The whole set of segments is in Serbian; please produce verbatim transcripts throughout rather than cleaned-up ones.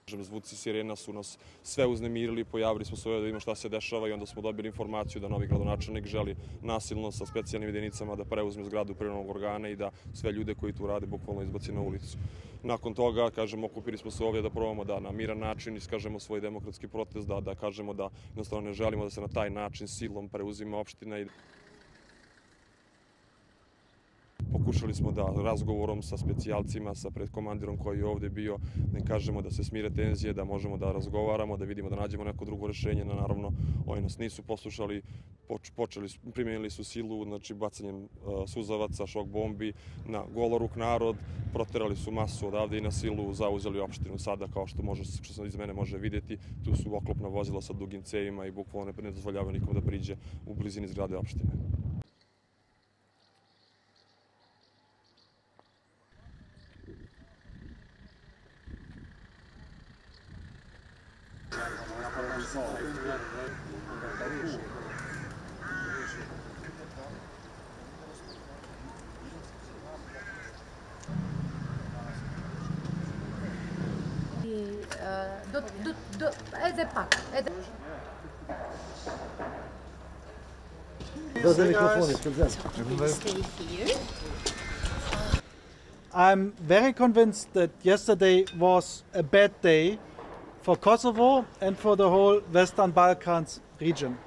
Zvuci sirena su nas sve uznemirili, pojavili smo se ovdje da vidimo šta se dešava i onda smo dobili informaciju da novi gradonačelnik želi nasilno sa specijalnim jedinicama da preuzme zgradu privremenog organa i da sve ljude koji tu rade bukvalno izbaci na ulicu. Nakon toga, kažemo, okupili smo se ovdje da probamo da na miran način iskažemo svoj demokratski protest, da, da kažemo da jednostavno ne želimo da se na taj način silom preuzima opština. I pokušali smo da razgovorom sa specijalcima, sa predkomandirom koji je ovdje bio, da im kažemo da se smire tenzije, da možemo da razgovaramo, da vidimo da nađemo neko drugo rješenje. Naravno, oni nas nisu poslušali, počeli, primijenili su silu, znači bacanjem suzavaca, šok bombi na goloruk narod, proterali su masu odavde i na silu zauzeli opštinu. Sada, kao što, može, što se iz mene može vidjeti, tu su oklopna vozila sa dugim cevima i bukvalno ne dozvoljavaju nikom da priđe u blizini zgrade opštine. Do, do, do, ede pak, ede. I'm very convinced that yesterday was a bad day for Kosovo and for the whole Western Balkans region.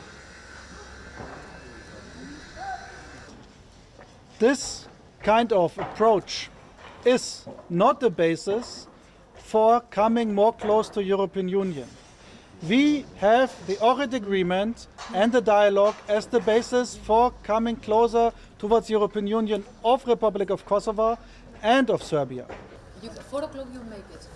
This kind of approach is not the basis for coming more close to European Union. We have the Ohrid Agreement and the dialogue as the basis for coming closer towards European Union of Republic of Kosovo and of Serbia. You, four o'clock you make it.